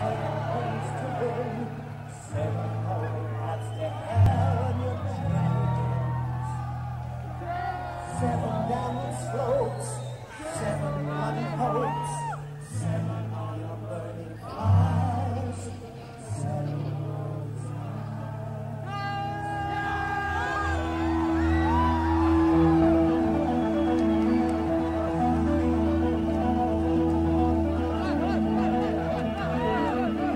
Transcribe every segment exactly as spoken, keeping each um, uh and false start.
ways to win, seven holy paths to hell on your journeys, seven downward slopes, seven bloody hopes, seven on your burning fires, seven roads high.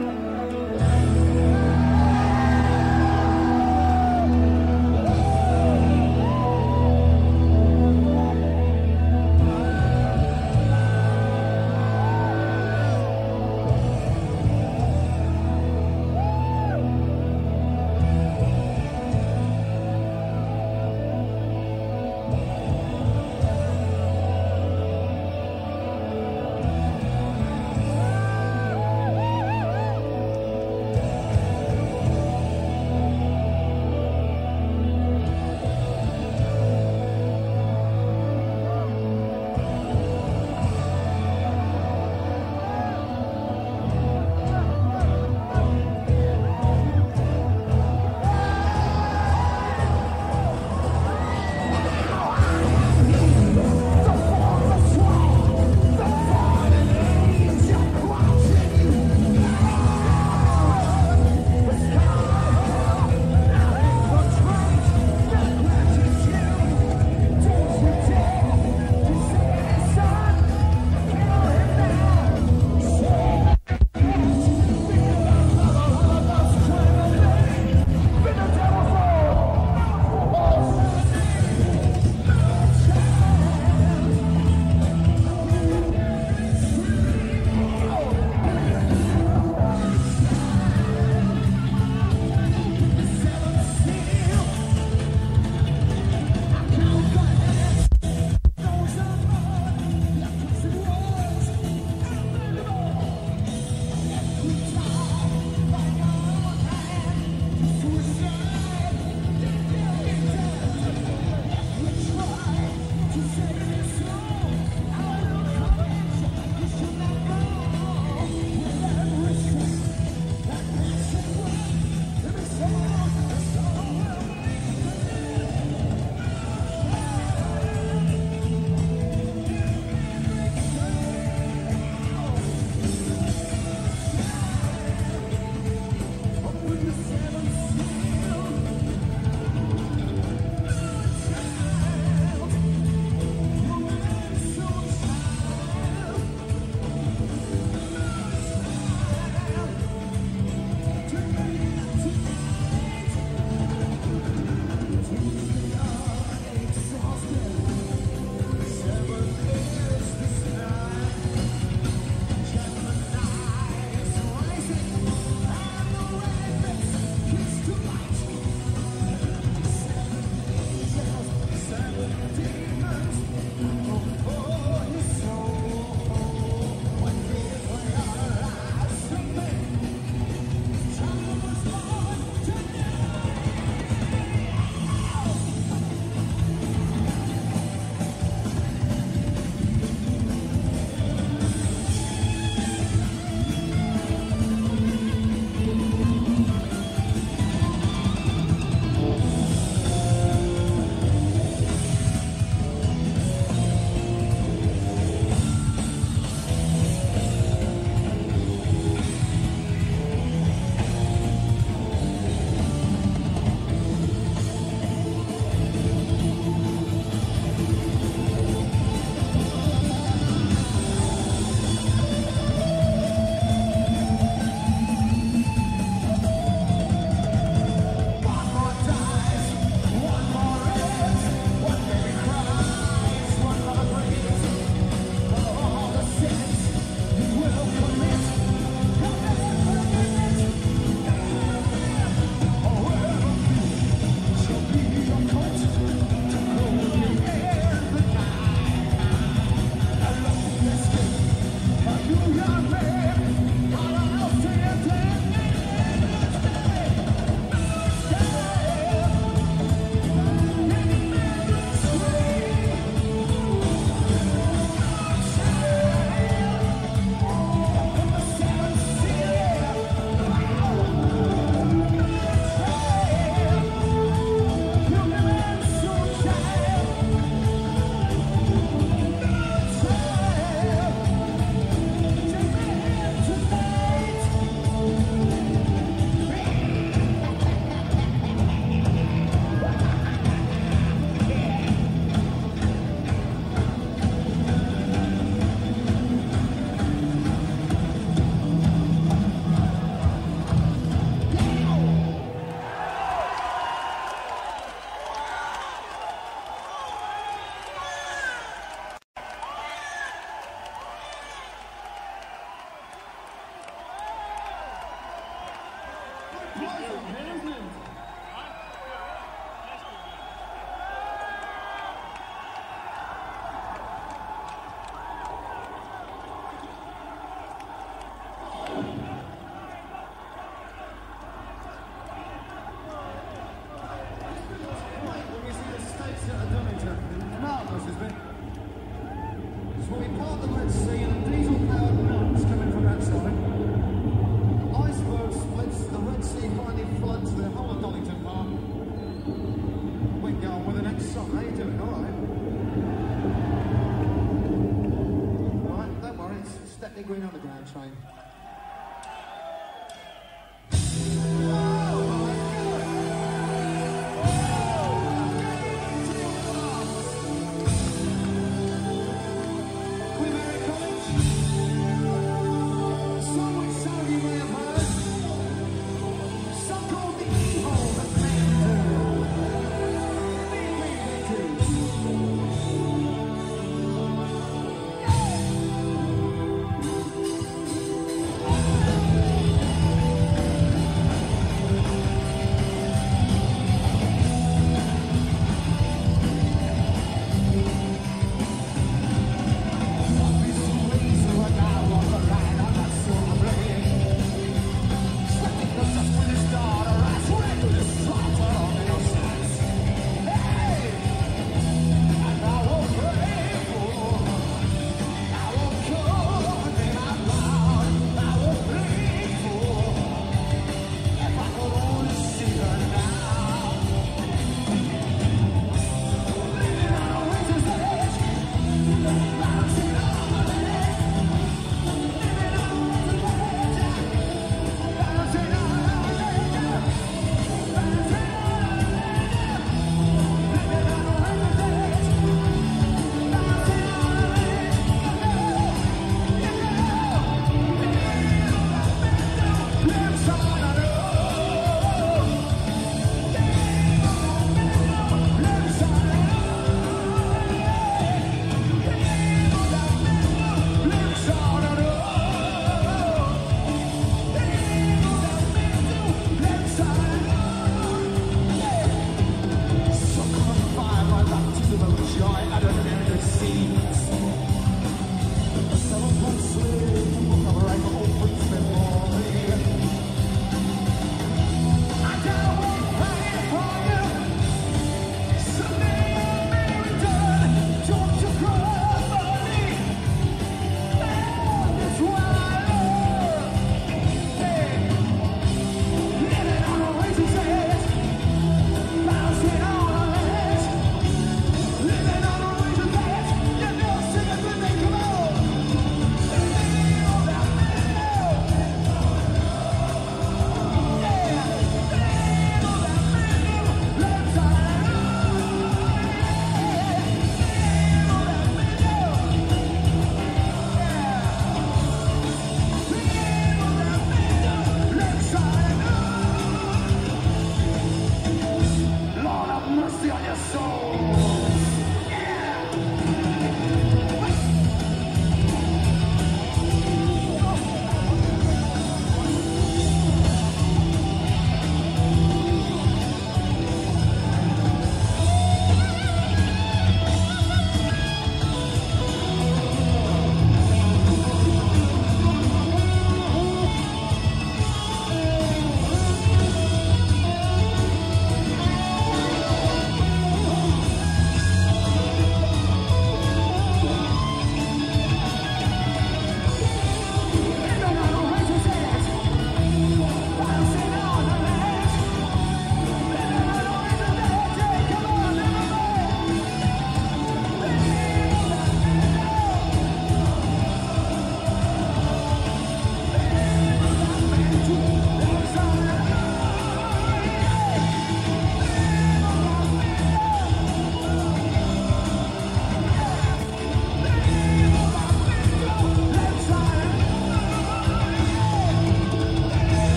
Green Underground train.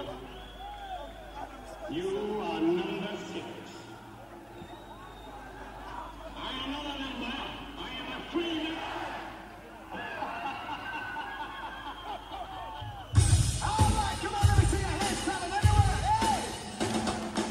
You are number six. I am not a number. I am a free man. All right, come on, let me see your hands clapping everywhere. Hey!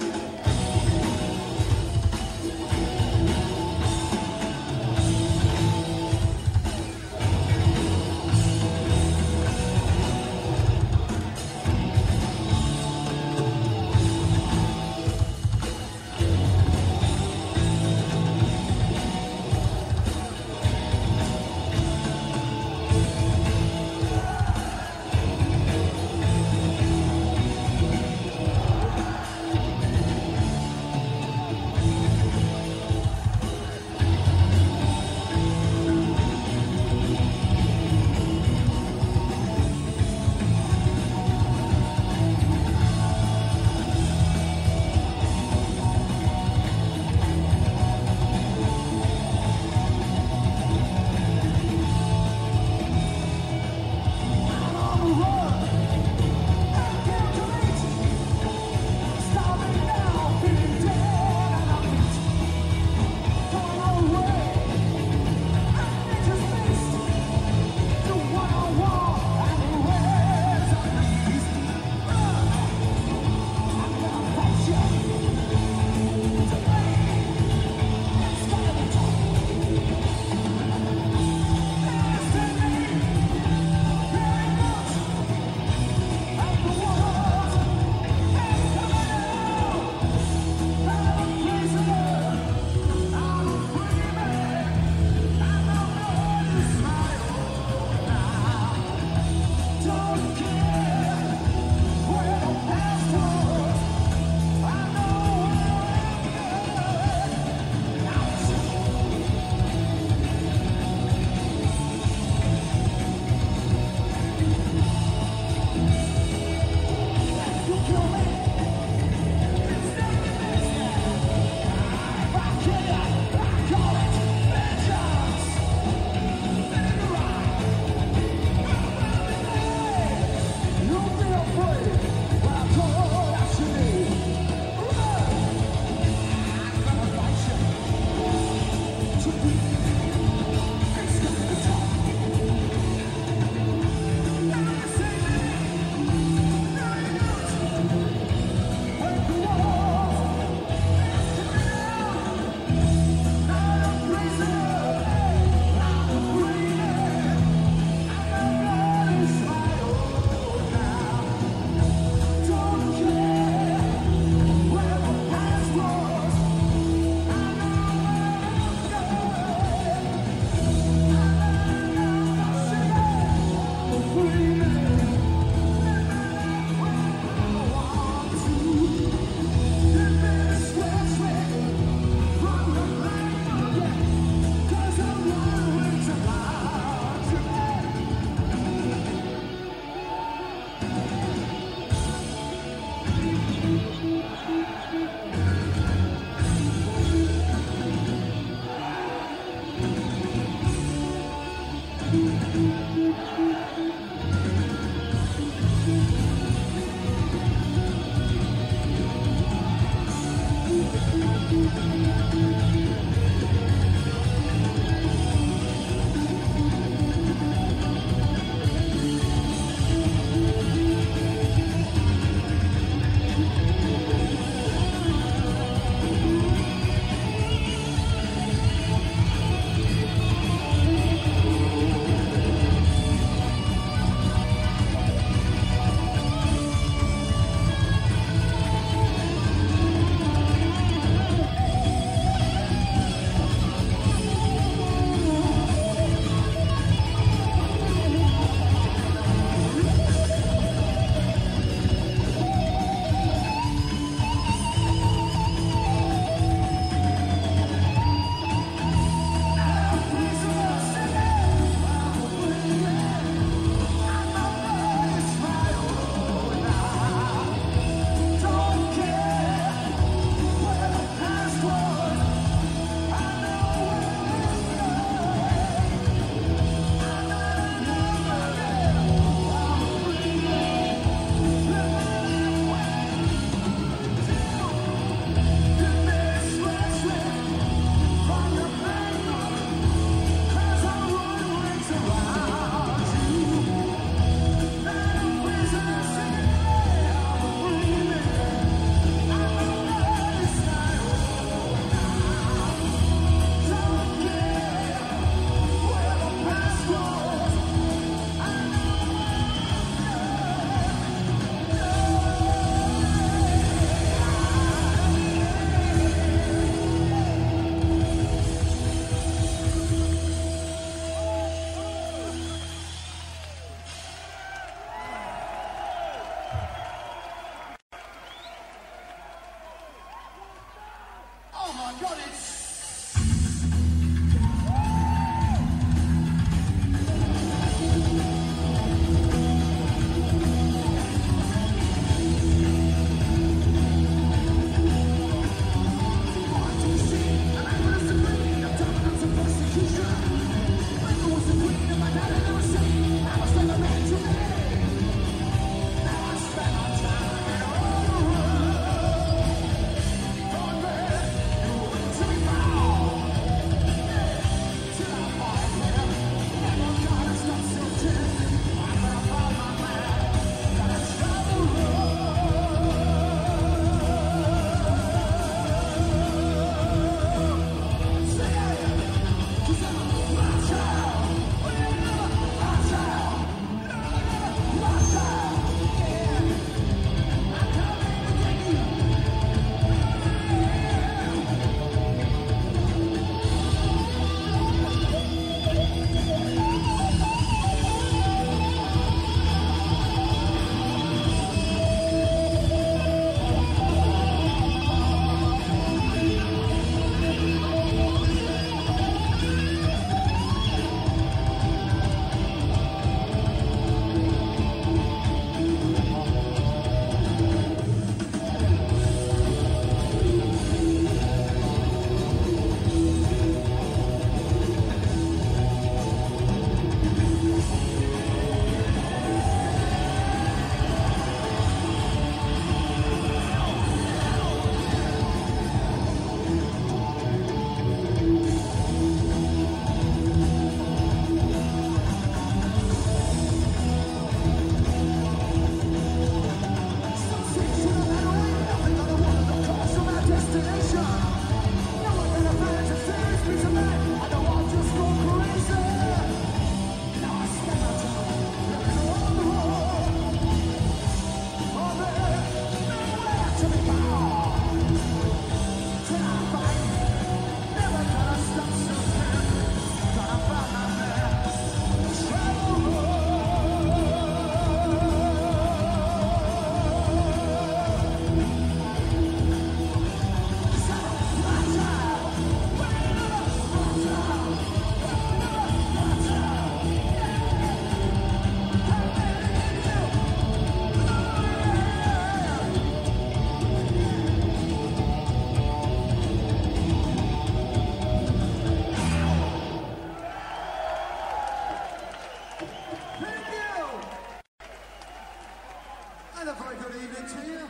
very good evening to you.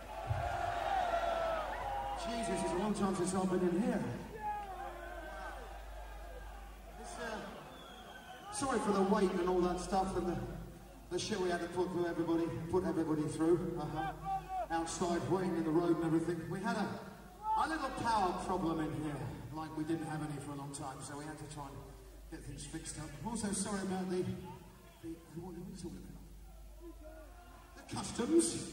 Jesus, it's a long time since I've been in here. It's, uh, sorry for the wait and all that stuff and the, the shit we had to put through everybody, put everybody through. Uh-huh. Outside, waiting in the road and everything. We had a, a little power problem in here, like we didn't have any for a long time, so we had to try and get things fixed up. I'm also sorry about the, the what are we talking about? The customs.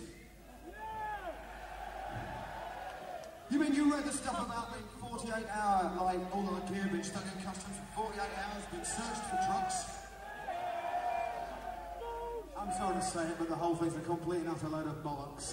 You mean you read the stuff about the forty-eight hour, like, all the gear being stuck in customs for forty-eight hours, being searched for drugs? I'm sorry to say it, but the whole thing's a complete and utter load of bollocks.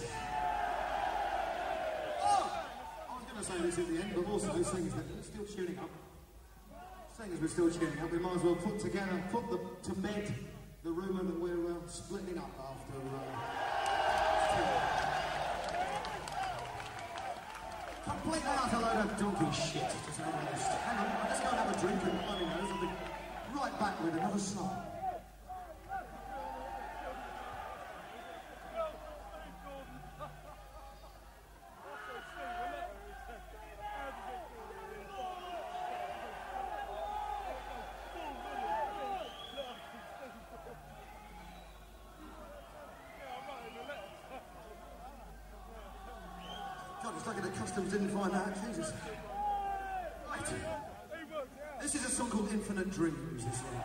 Oh! I was going to say this at the end, but also seeing as that we're still tuning up, seeing as we're still tuning up, we might as well put together, put the, to bed the rumour that we're uh, splitting up after... Uh, Complete and utter load of donkey shit, to say the least. Hang on, I'll just go and have a drink and bloody nose. I'll be right back with another song. It's like the customs didn't find out, Jesus. Right. This is a song called Infinite Dreams, this one.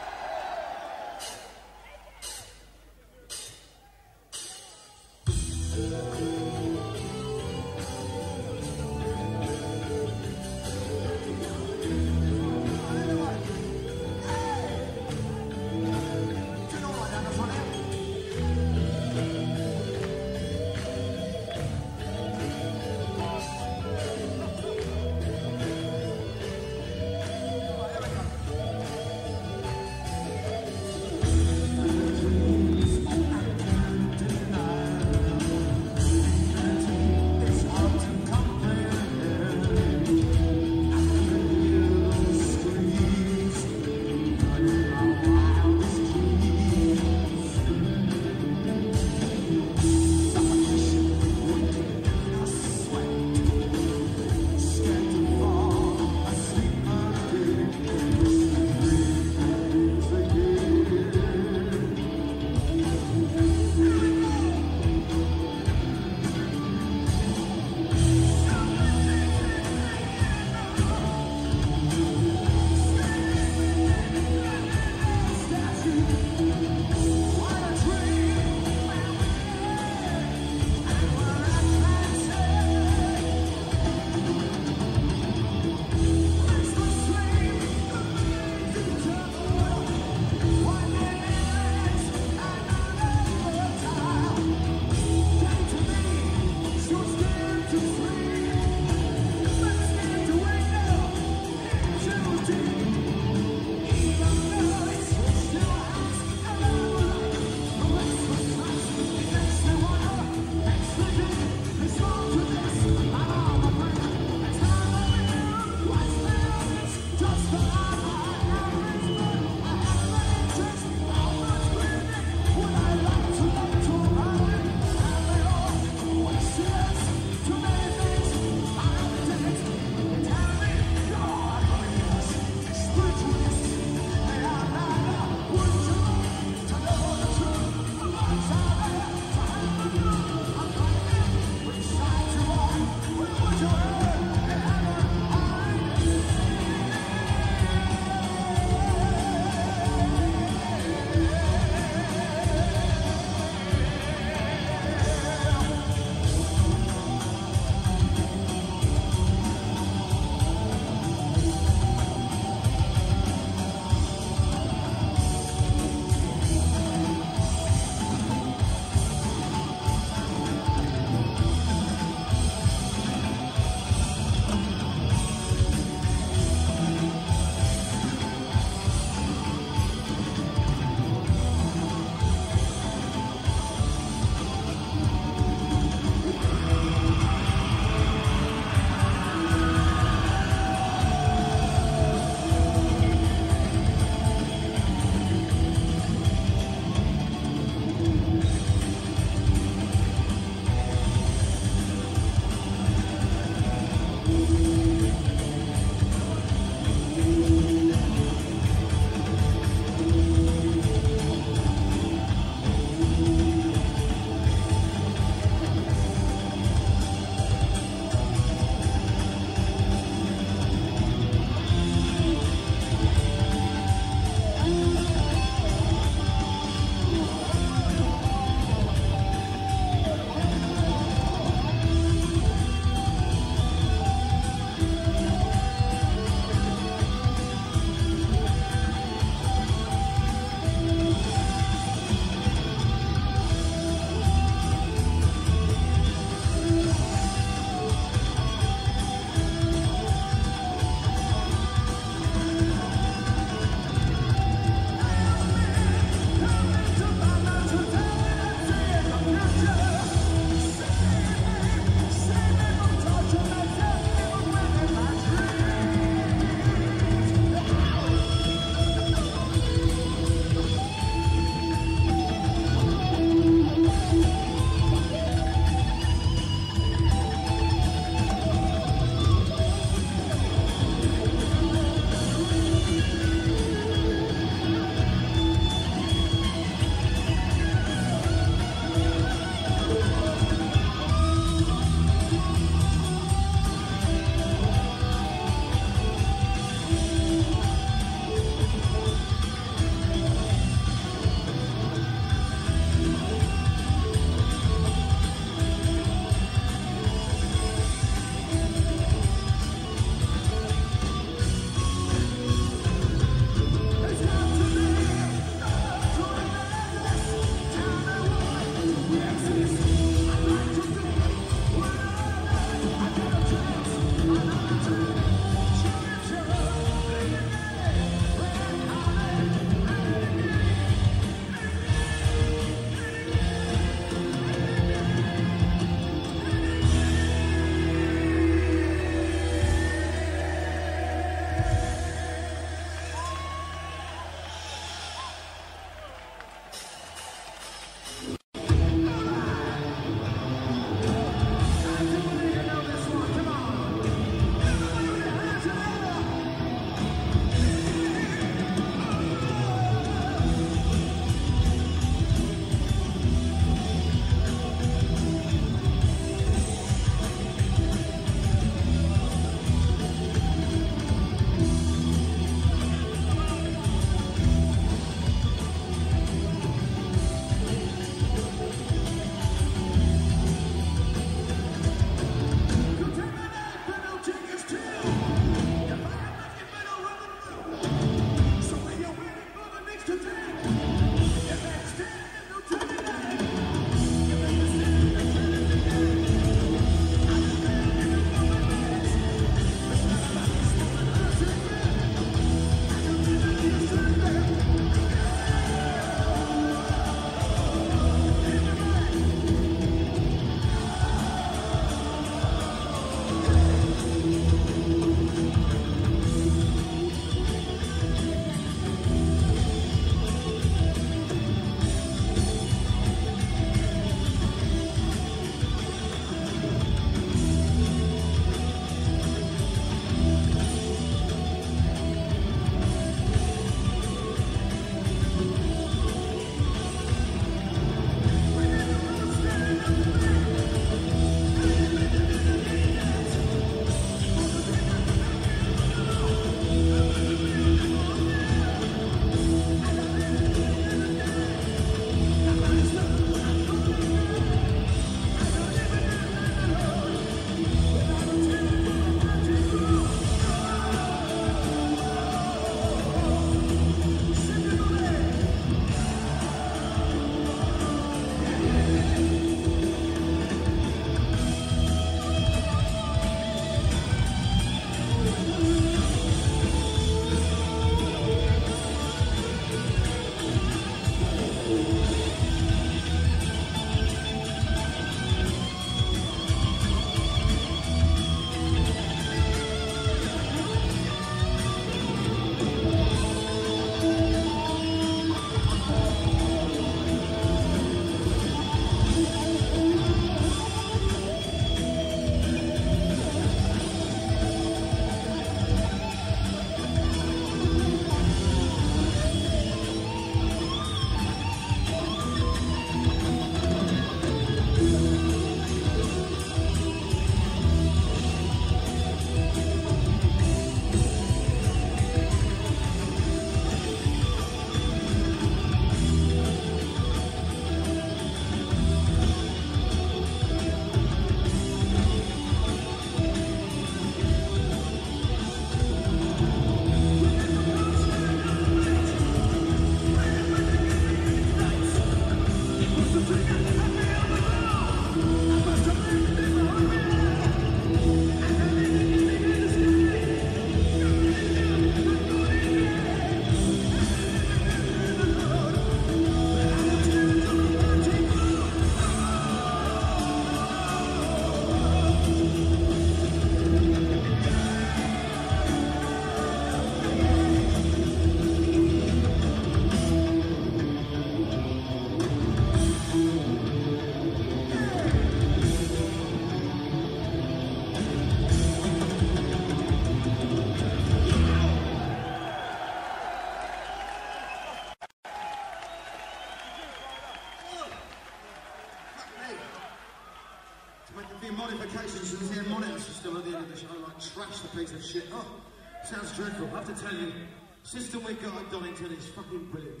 Make a few modifications to the monitor system at the end of the show, like trash the piece of shit. Oh, sounds dreadful. I have to tell you, system we've got at Donington is fucking brilliant.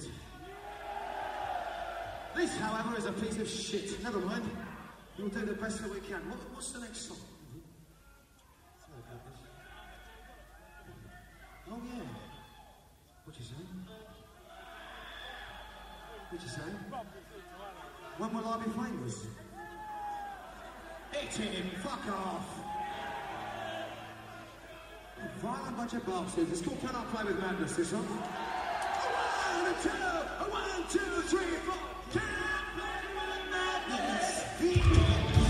This, however, is a piece of shit. Never mind. We'll do the best that we can. What, what's the next song? Oh, yeah. What'd you say? What'd you say? When will I be famous? Hit him! Fuck off! A violent bunch of bastards. It's called Can I Play With Madness, this song? A one, a two, a one, two, three, four. Can I play with madness? Yeah.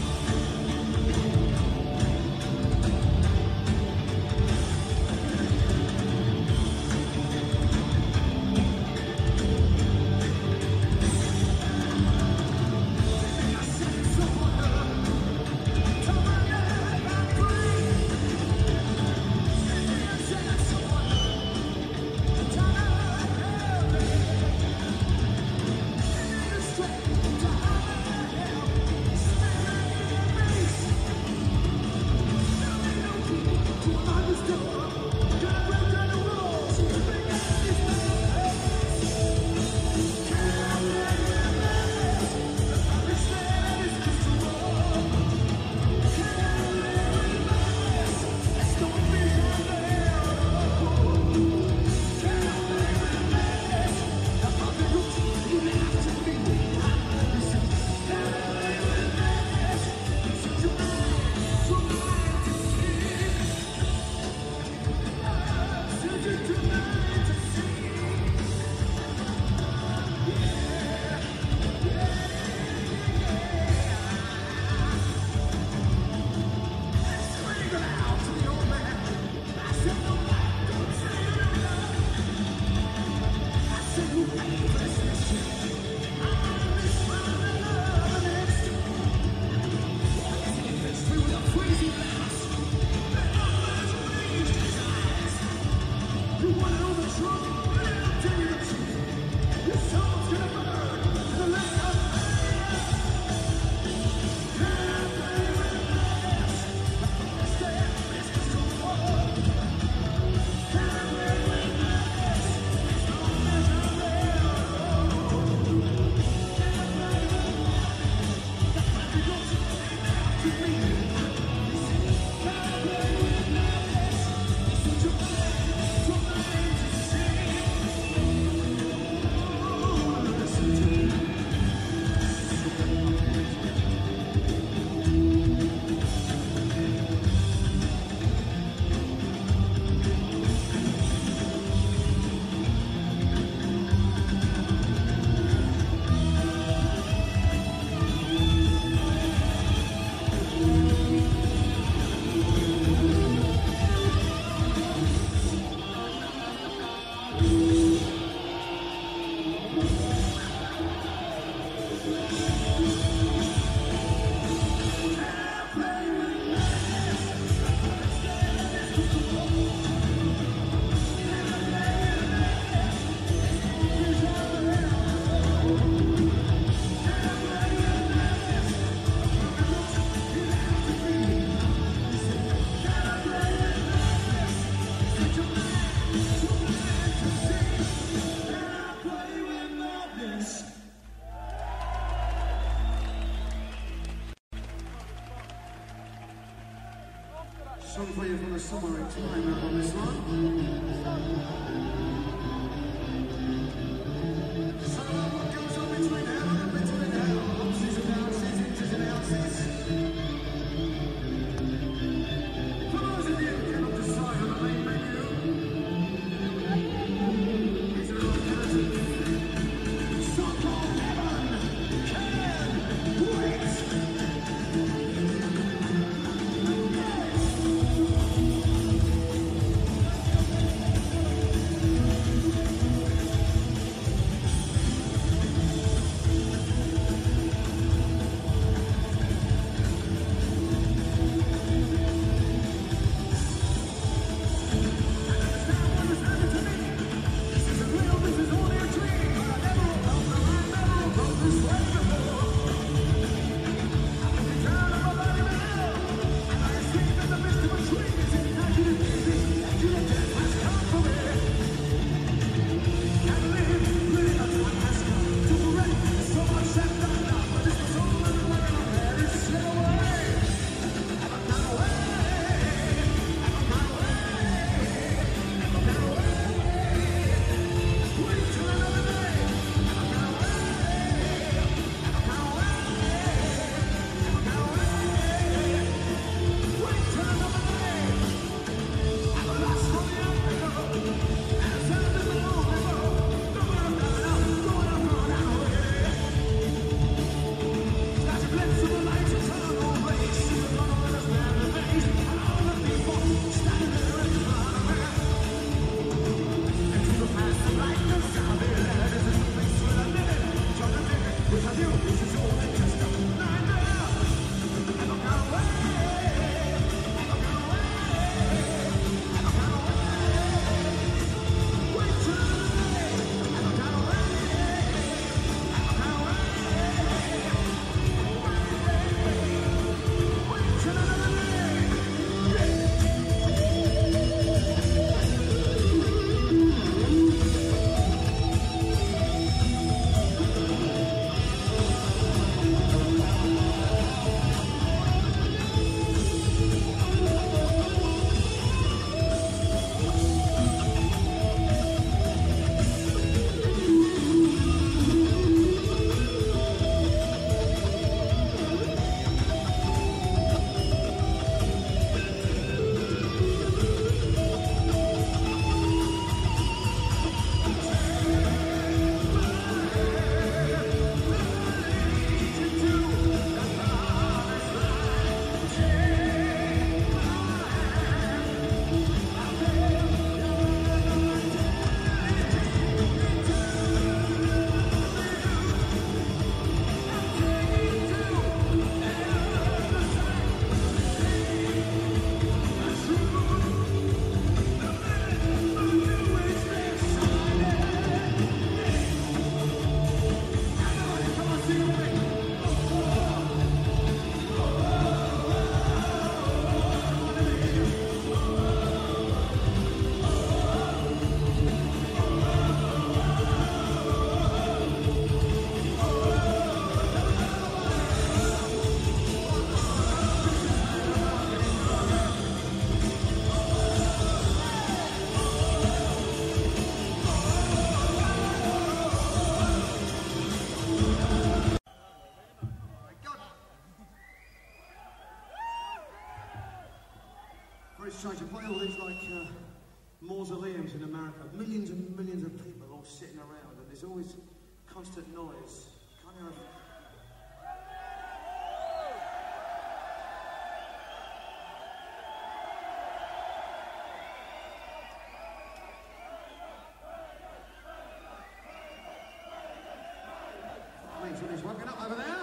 Song for you from the summer in time out on this one. So what goes on between hell and between hell? Ups and downs, inches and ounces. For those of you who cannot decide on the main menu, it's a little curtain. So-called heaven can wait. Very strange. You play all these like uh, mausoleums in America, millions and millions of people all sitting around, and there's always constant noise. Kind of. Makes when he's working up over there.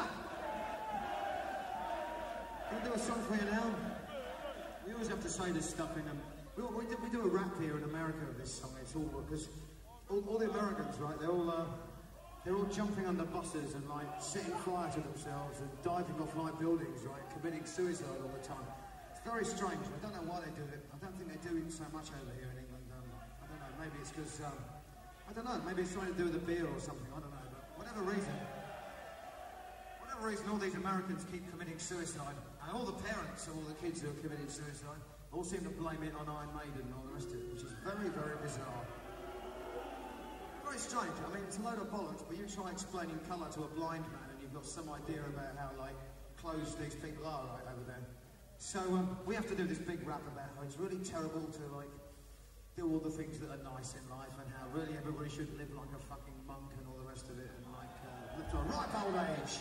Can I do a song for you now? We always have to say this stuff in them. We, we, do, we do a rap here in America of this song. It's all because all, all the Americans, right? They're all uh, they're all jumping under buses and like setting fire to themselves and diving off like buildings, right? Committing suicide all the time. It's very strange. I don't know why they do it. I don't think they do it so much over here in England. Um, I don't know. Maybe it's because um, I don't know. Maybe it's something to do with the beer or something. I don't know. But whatever reason. For reason all these Americans keep committing suicide, and all the parents of all the kids who are committing suicide all seem to blame it on Iron Maiden and all the rest of it, which is very, very bizarre. Very strange. I mean, it's a load of bollocks, but you try explaining colour to a blind man and you've got some idea about how, like, closed these people are right over there. So um, we have to do this big rap about how it's really terrible to, like, do all the things that are nice in life and how really everybody should live like a fucking monk and all the rest of it and, like, uh, live to a ripe old age.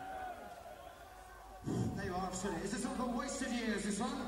There you are, I've said it. Is this all called Wasted Years, this one?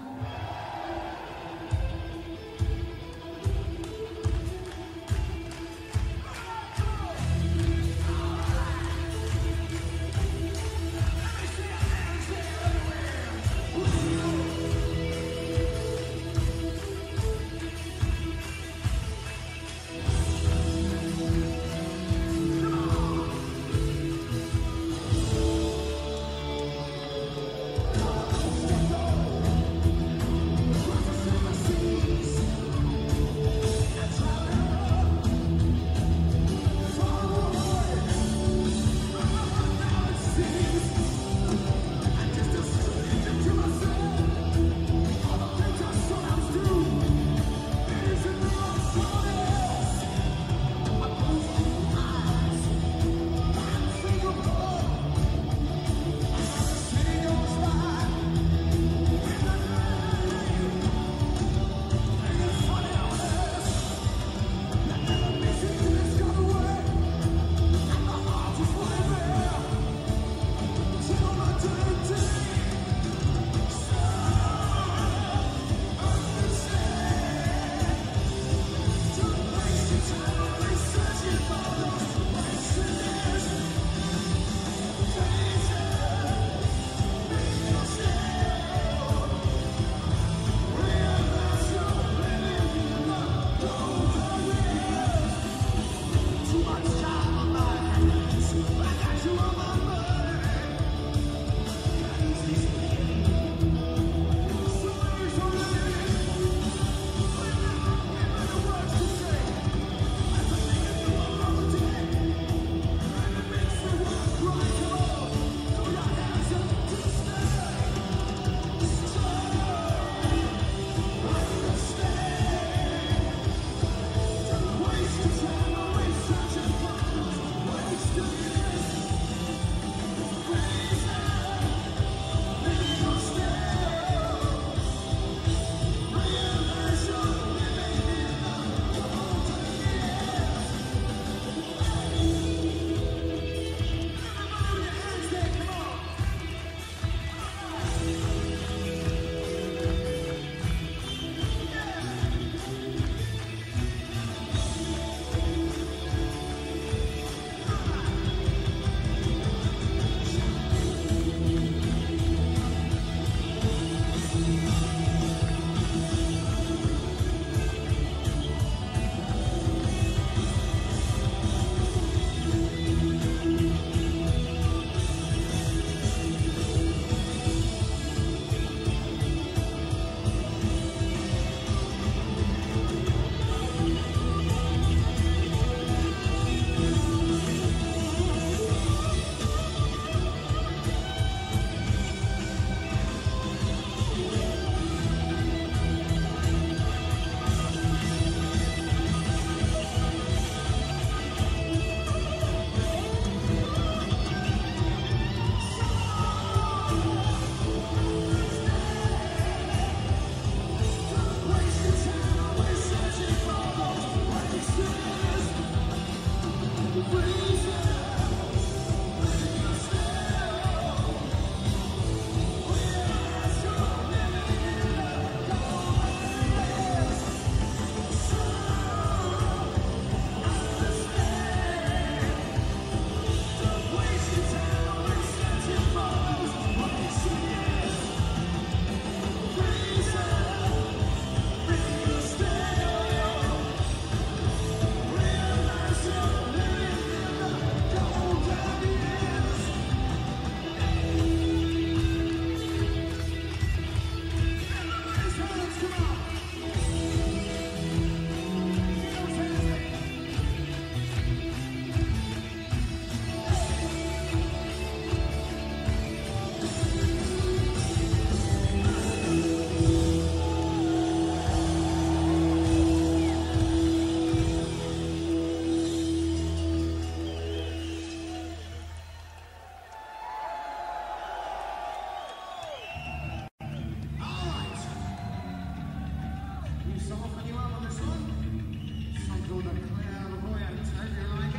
soften you up on this one. Something called the Clairvoyant. Hope you like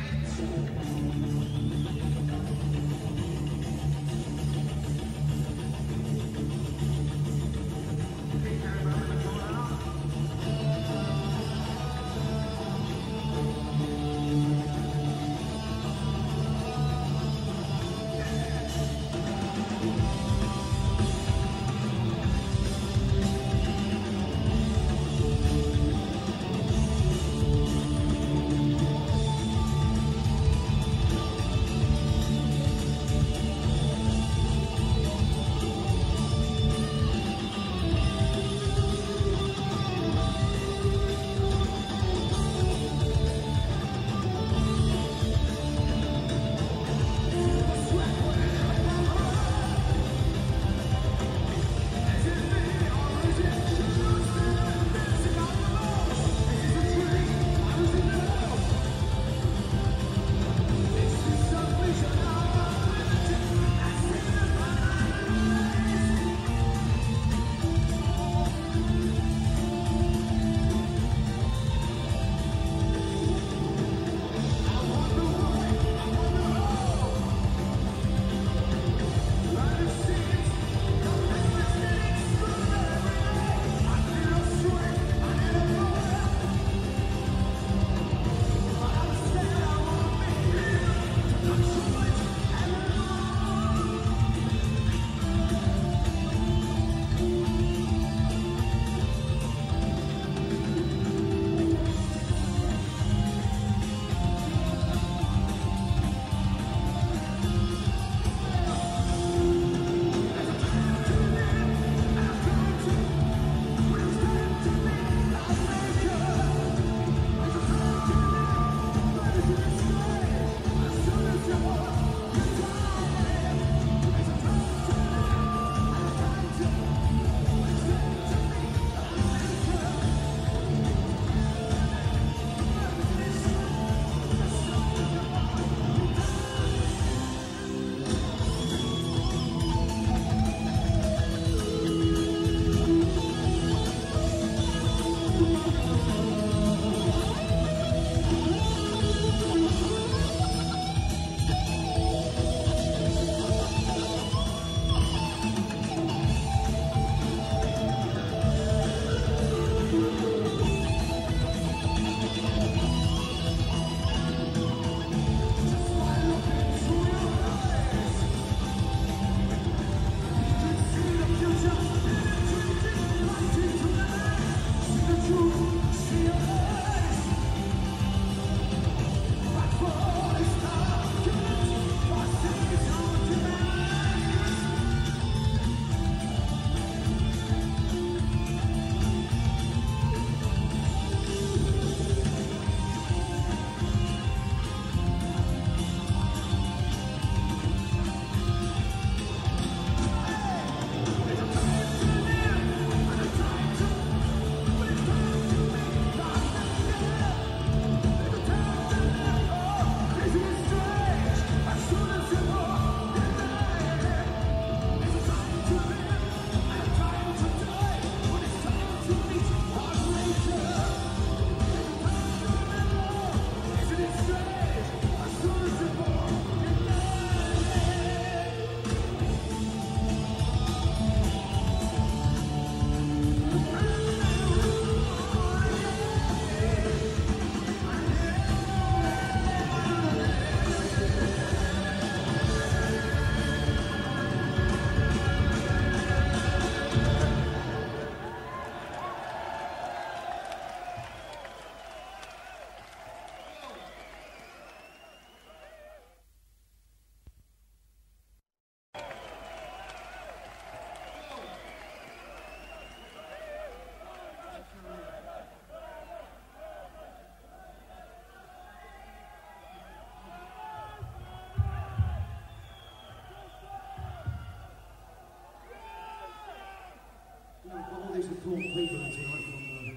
these important people in tonight from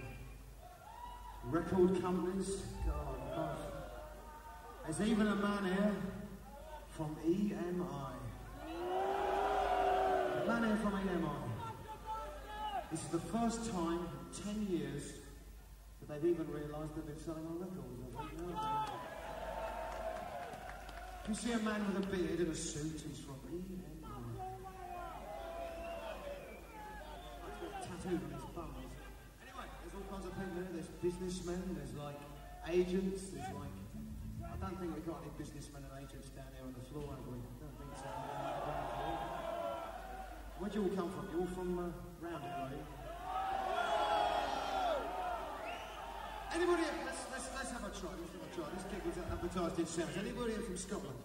the record companies. God, God. There's even a man here from E M I. A man here from E M I. This is the first time in ten years But they've even realised they've been selling our records, I think. No. You see a man with a beard and a suit, he's from E N I. Tattooed on his bum. Anyway, there's all kinds of people here. There's businessmen, there's like agents, there's like... I don't think we've got any businessmen and agents down here on the floor, have we? I don't think so. Where'd you all come from? You all from uh, round here, are you? Anybody, let's, let's, let's have a try, let's have a try. This gig was advertised in Sounds. Anybody here from Scotland?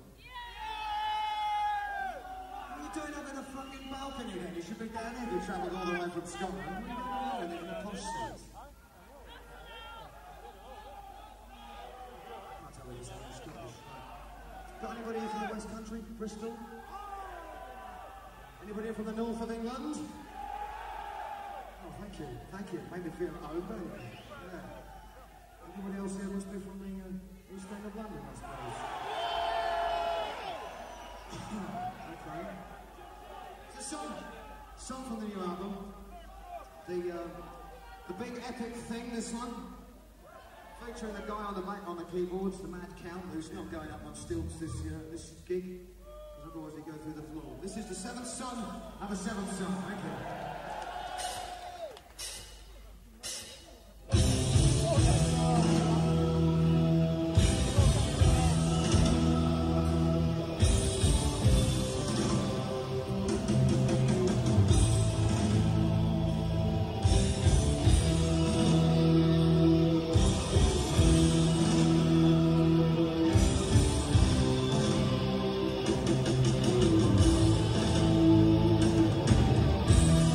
What are you doing up in the fucking balcony then? You should be down here if you travelled all the way from Scotland. What are you doing here in the posh seats? I'll tell you this, I'm Scottish. Got anybody here from the West Country? Bristol? Anybody here from the north of England? Oh, thank you, thank you. Made me feel at home, don't you? Yeah. Anybody else here must be from the uh, East End of London, I suppose. Okay. It's a song, song from the new album. The uh, the big epic thing, this one, featuring the guy on the back on the keyboards, the Mad Count, who's not going up on stilts this uh, this gig, because otherwise he'd go through the floor. This is the seventh son of a seventh son. Thank you. Thank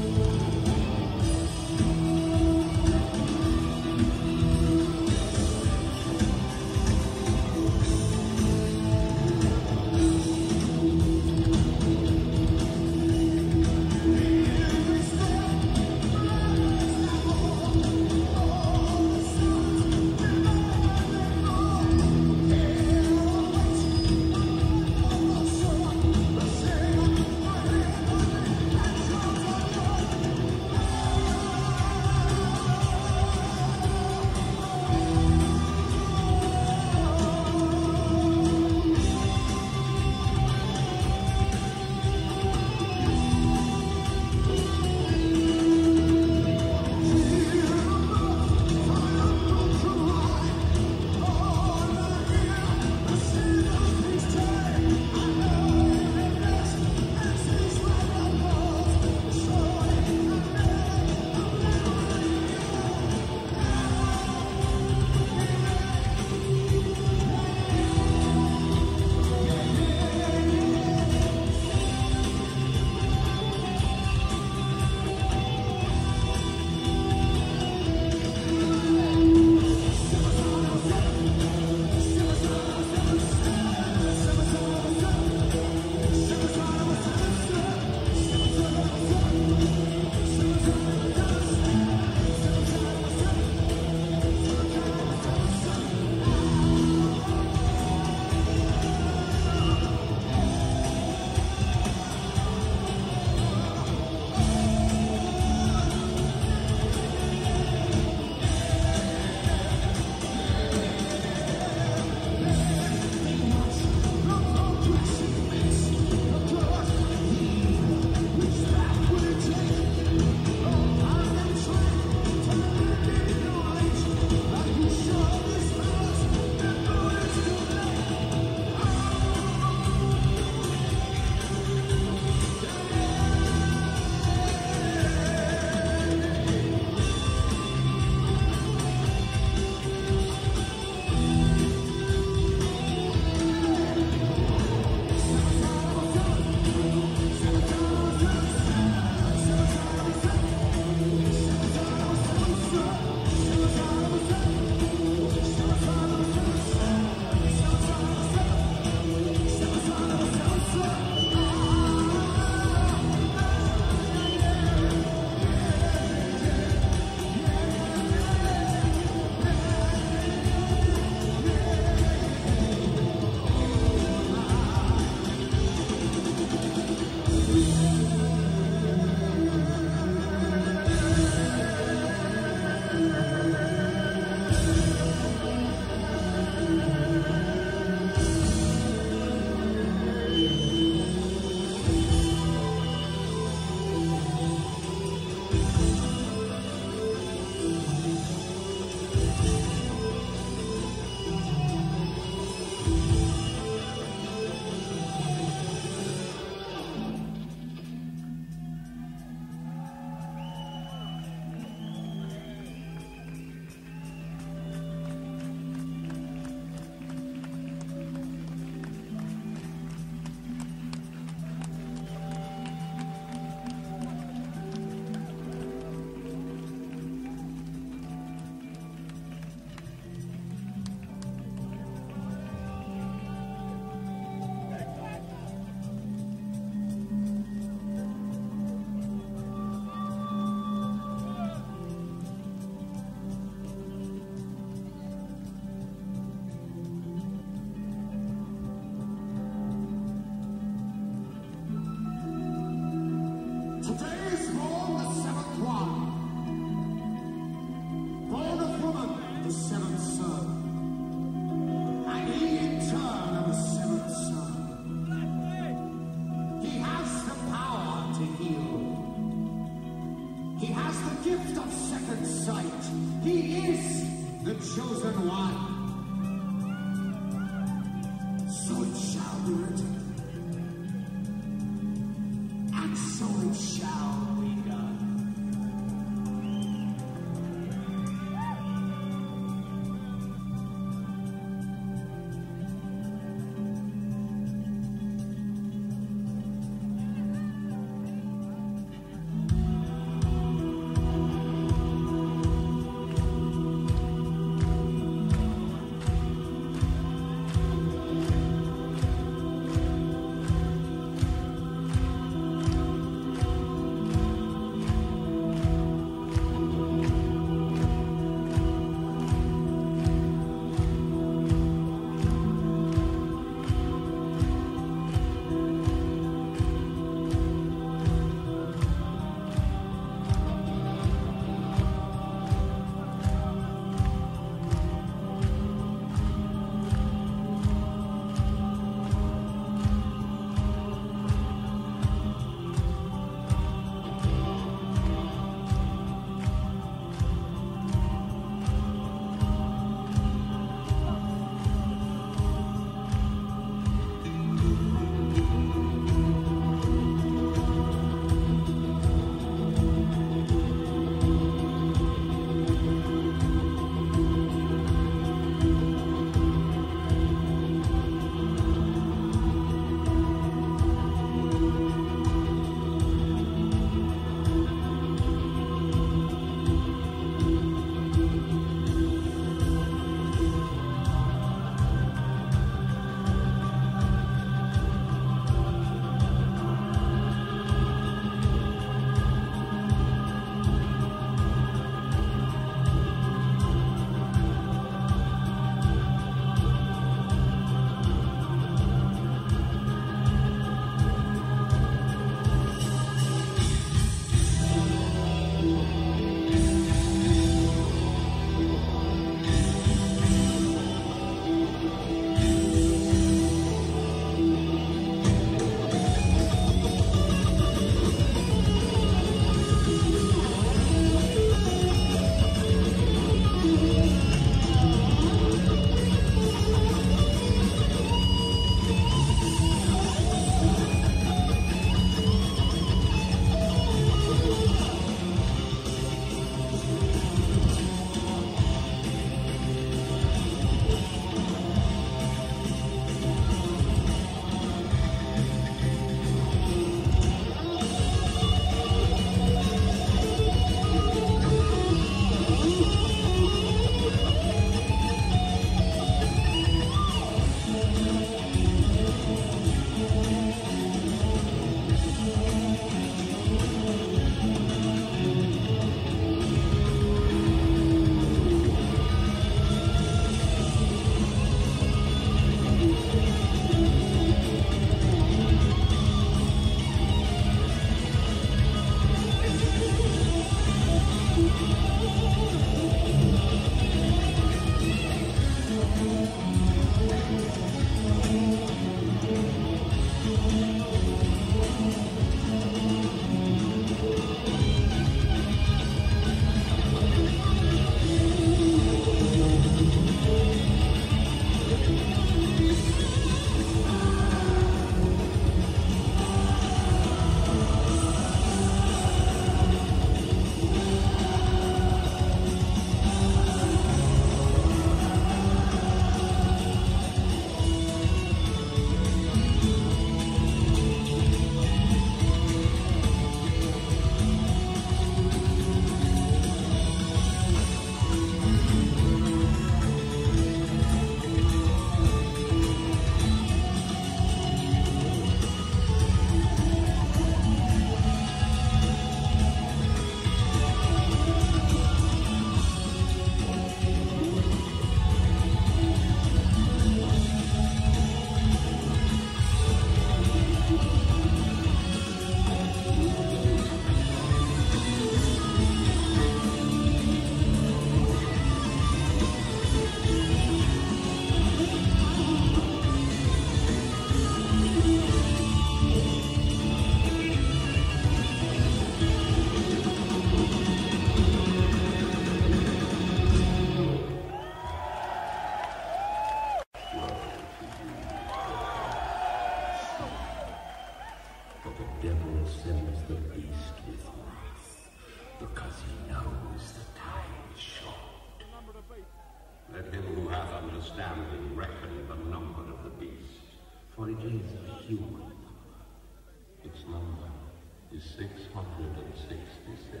devil sends the beast with wrath, because he knows the time is short. Let him who hath understanding reckon the number of the beast, for it is a human number. Its number is six hundred sixty-six.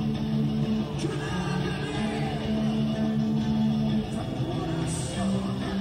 Can I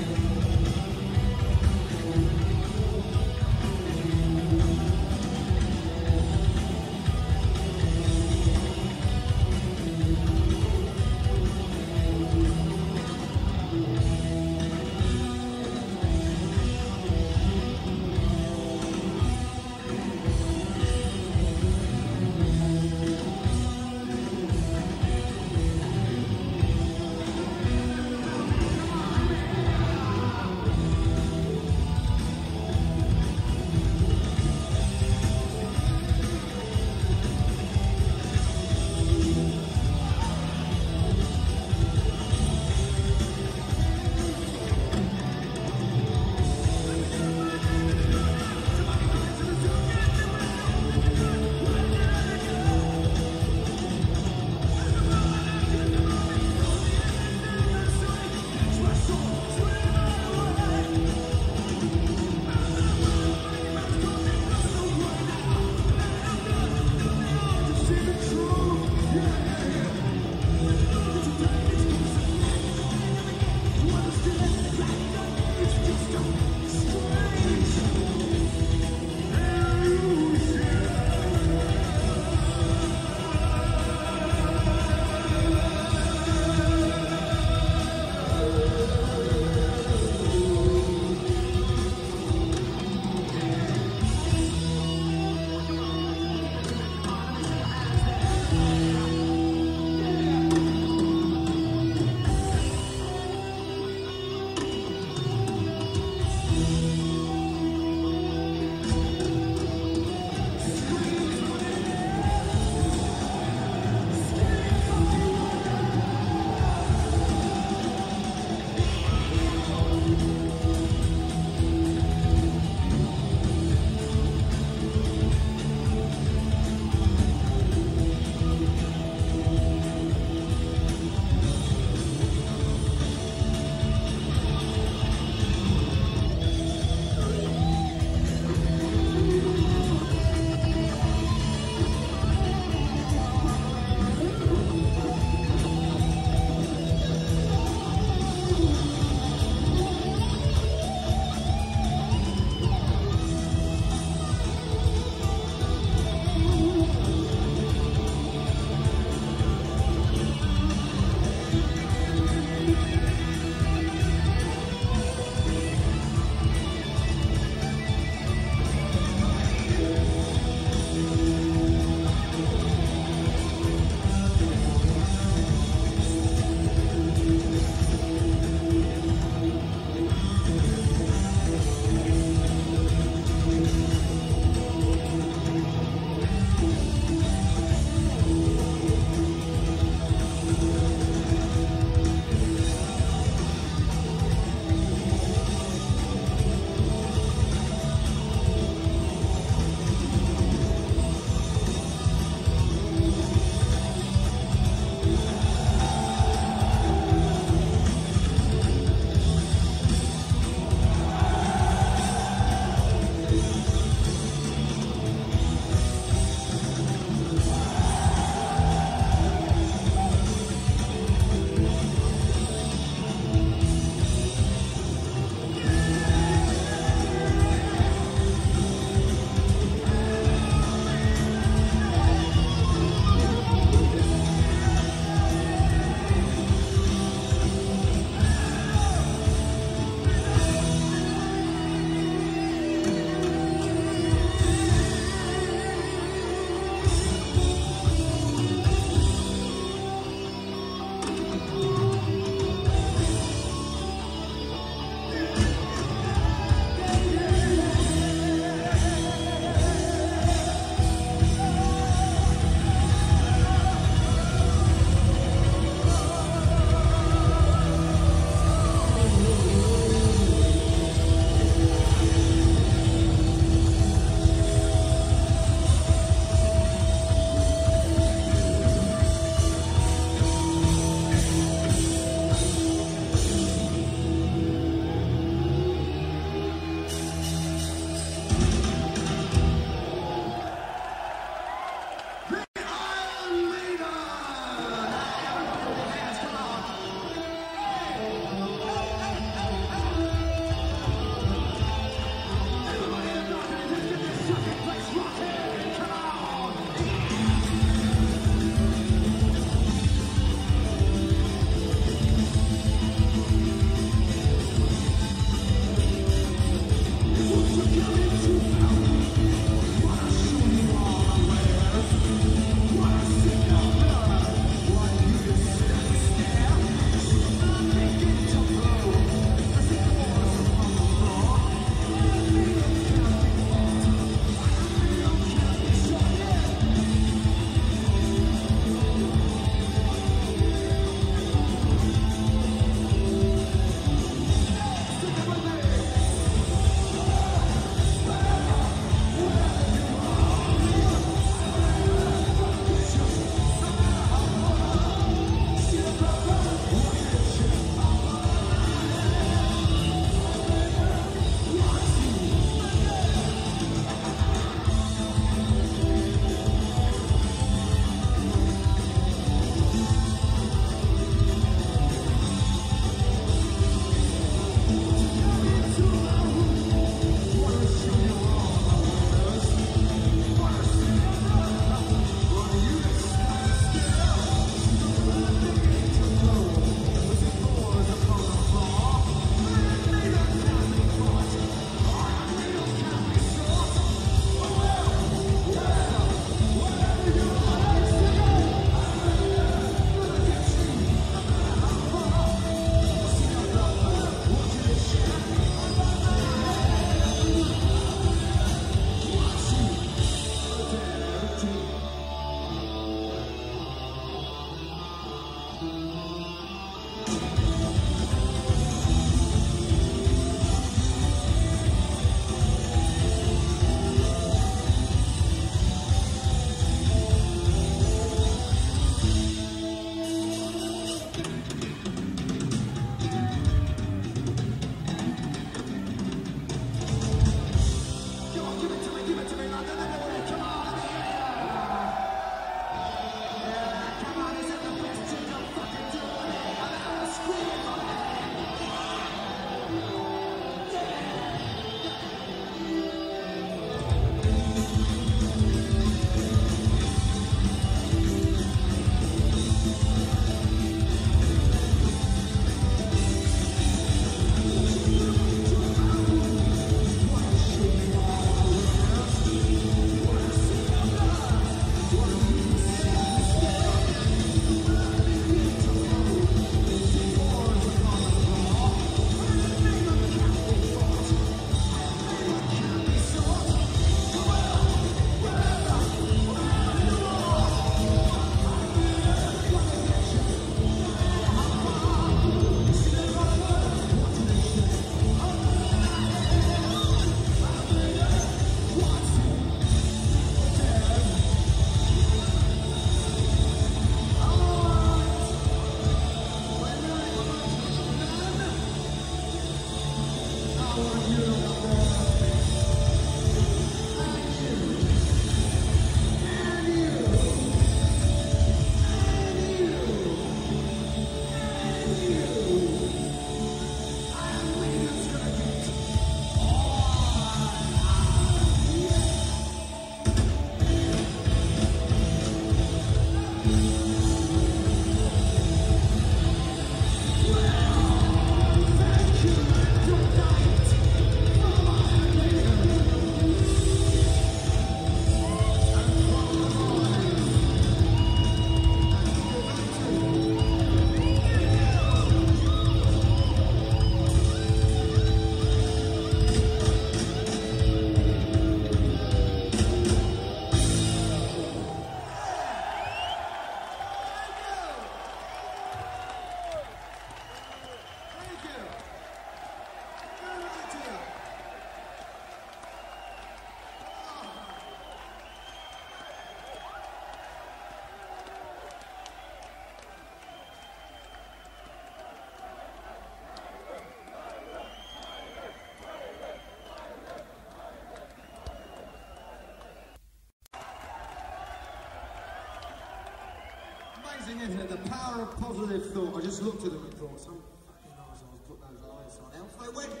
amazing, isn't it? The power of positive thought. I just looked at them and thought, some fucking arseholes put those lights on. Off they went.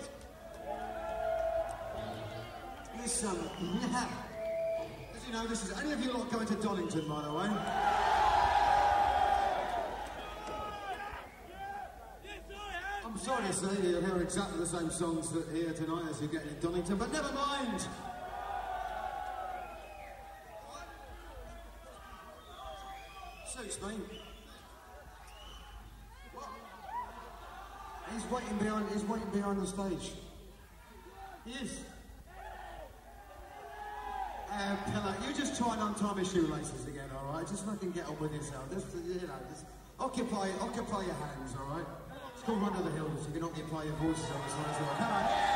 Listen, as you know, this is... Any of you lot going to Donington, by the way? I'm sorry to say you hear exactly the same songs that here tonight as you get in Donington, but never mind. Suits me. What? He's waiting behind. He's waiting behind the stage. He is. Uh, Pella, you just try and untie my shoelaces again, all right? Just fucking get on with yourself. Just, you know, just occupy, occupy your hands, all right? It's called Run to the Hills. You can occupy your voices on this one as well. Come on.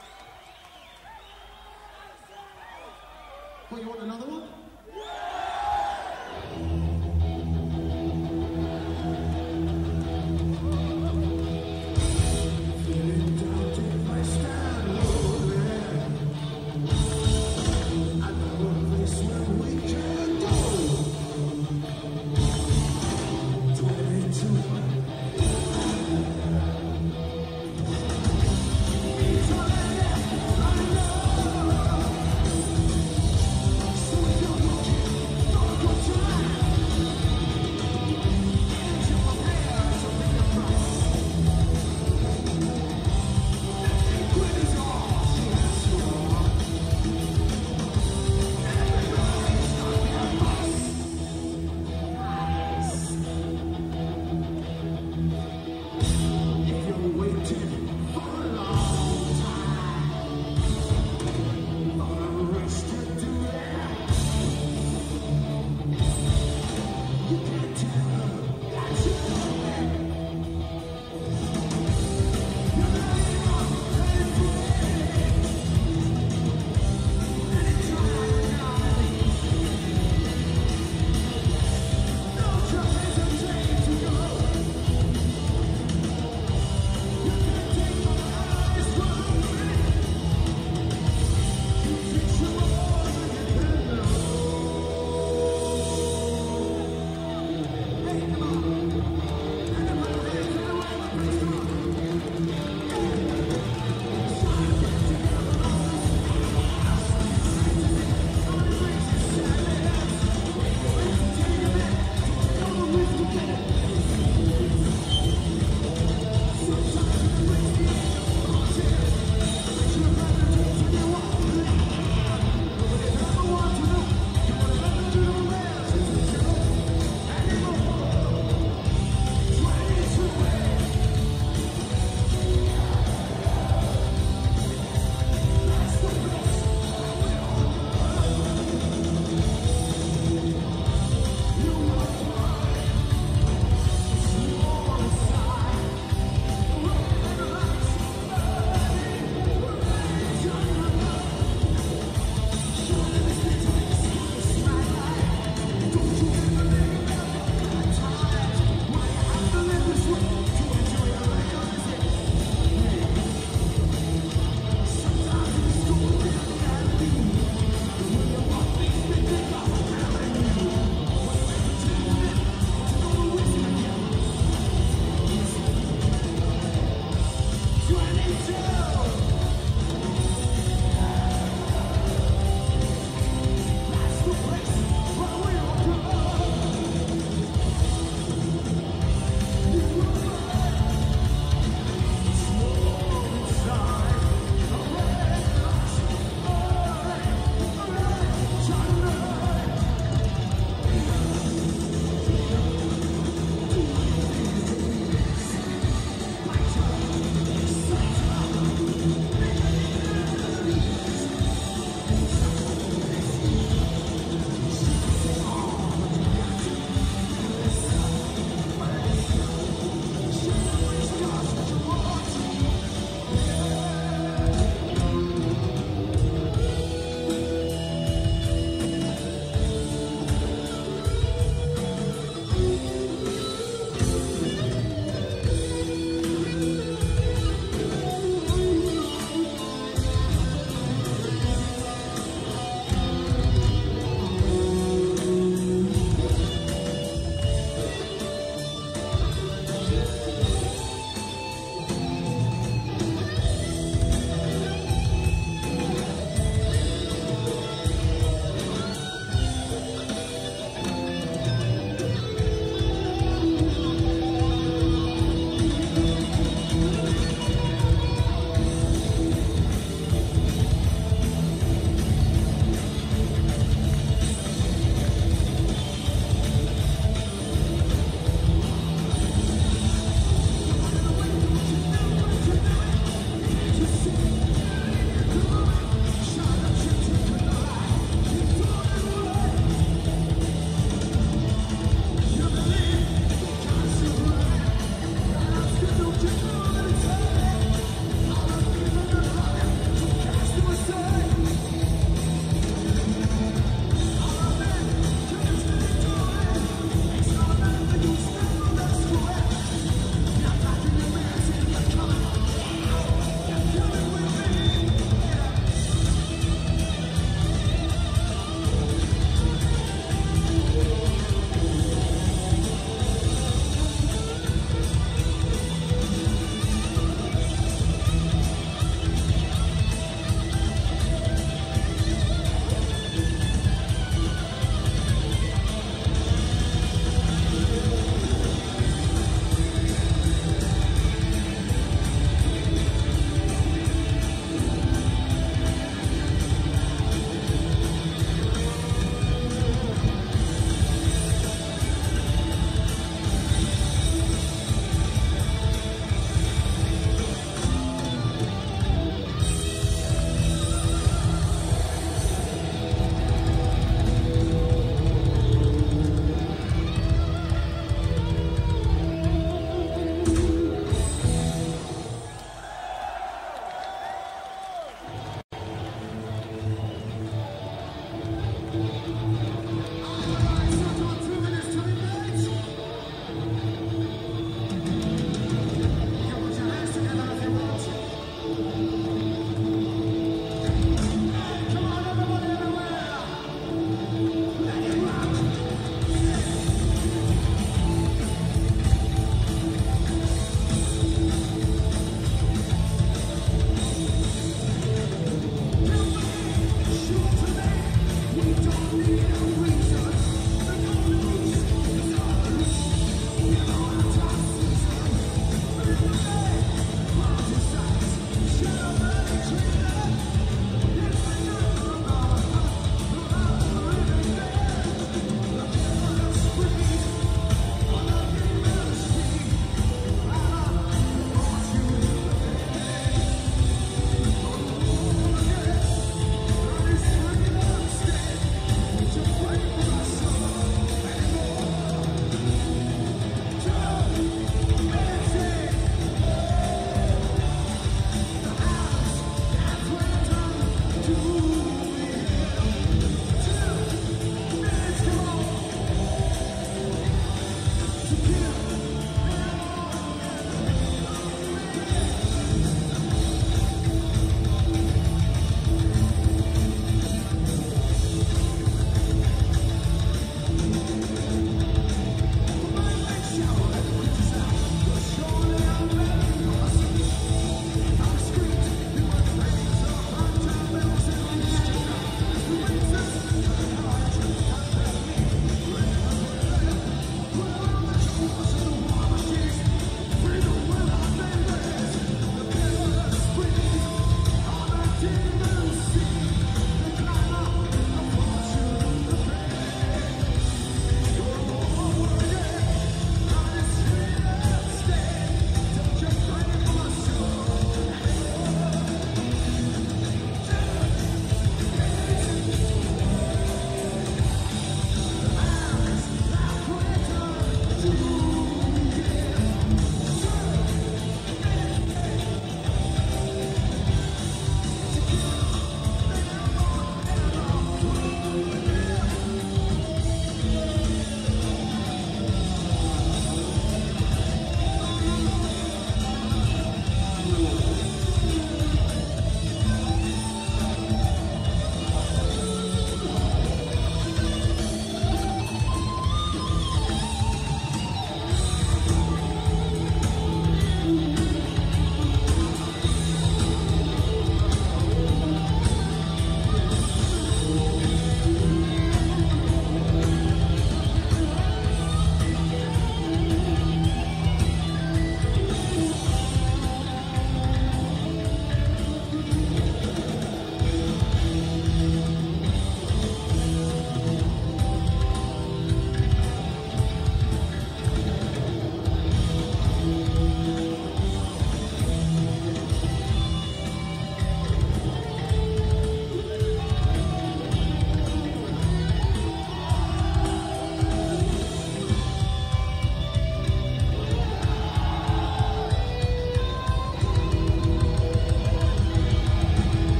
What, you want another one?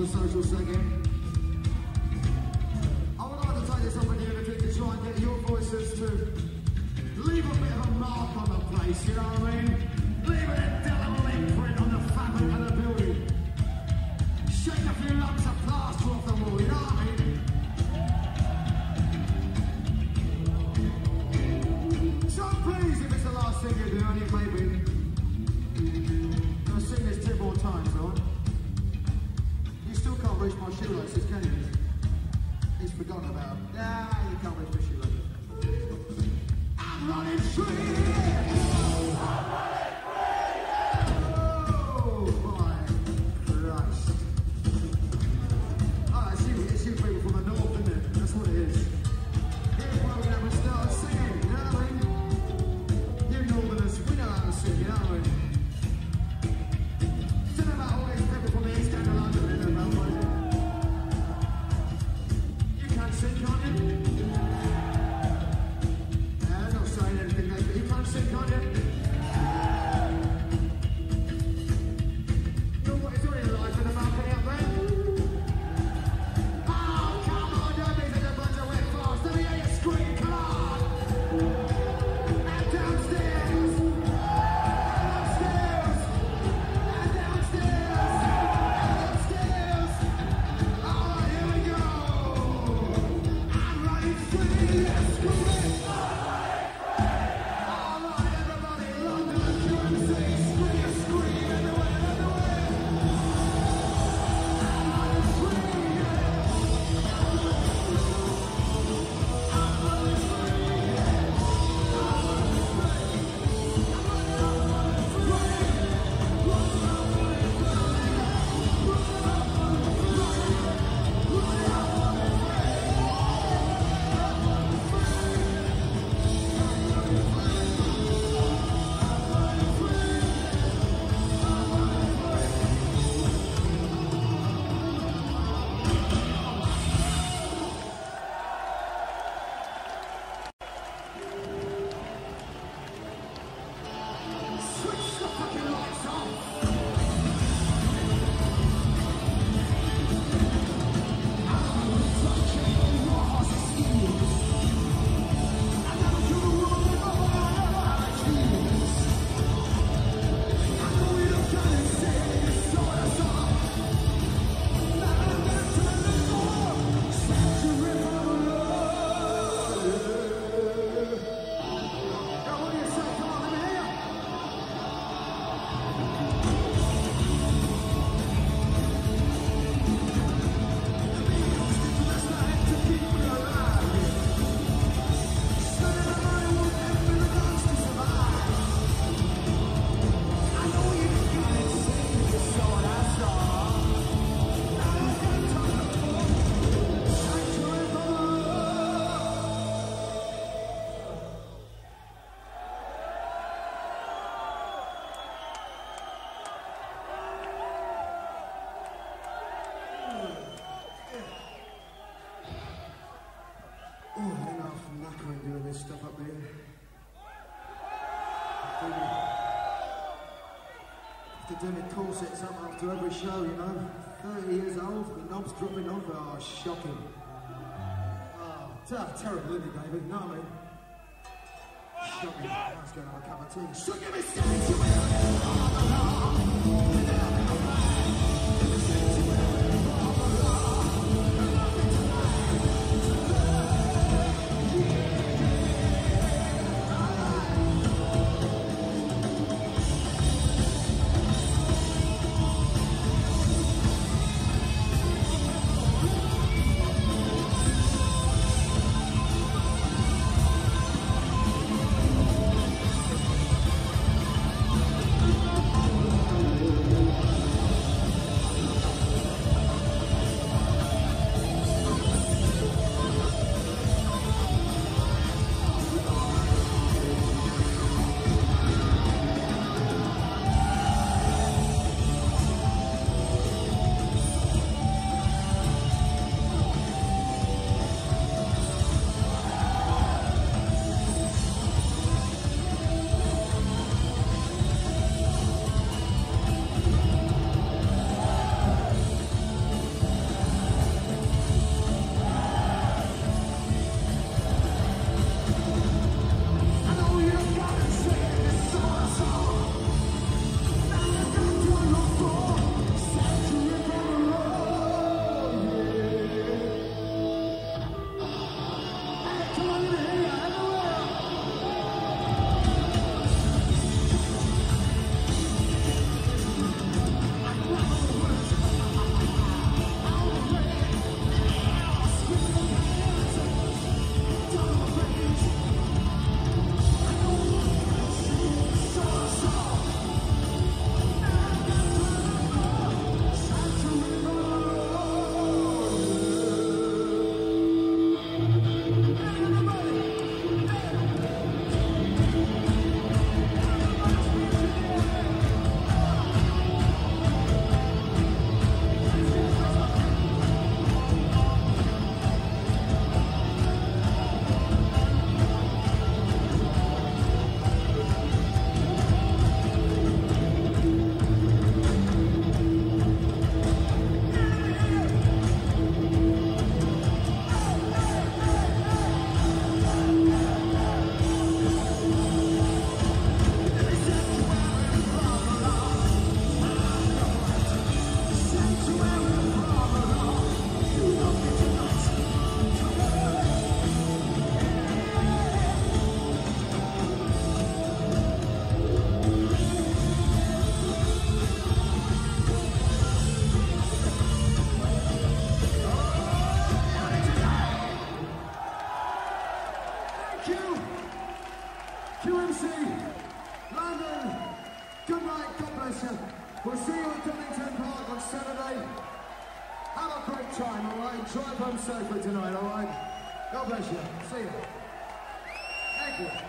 the social second. I would like to take this opportunity to try and get your voices to leave a bit of a mark on the place, you know what I mean? Leave an indelible imprint on the fabric of the building. Shake a few lumps of plaster off the wall, you know what I mean? So please, if it's the last thing you do, and it may be, I'll sing this two more times, alright? You still can't reach my shoelaces, can you? He's forgotten about them. Nah, you can't reach my shoelaces. I'm running free! I'm running free! Oh, my Christ. Ah, it's you, it's you people from the north, isn't it? That's what it is. Here's why we haven't started singing, you know what I mean? You northerners, we know how to sing, you know what I mean? Think about all these people from the East End of London, you know about what? You can't sing, can't you? Yeah, I'm not saying anything, mate, but you can't sing, can't you? You know what you're doing in life in the balcony up there? Oh, come on, you need to bunch of wet fast. Let me hear you scream, come on! And downstairs! And upstairs! And downstairs! And upstairs! Alright, here we go! I'm running free! Yes, scream it! Alright, everybody, London and Q M C, scream, scream, everywhere, everywhere! I'm running free! Switch the fucking lights off! Now, what do you say? Come on, let me hear you. Oh, enough knackering doing this stuff up here. Have to do my corsets up after every show, you know. thirty years old, my knobs dropping off. Oh, shocking. Oh, ter- terrible, isn't it, David? You know what I mean? Shocking. Let's go and have a cup of tea. So give me bless you. We'll see you at Donington Park on Saturday. Have a great time, all right? Drive home safely tonight, all right? God bless you. See you. Thank you.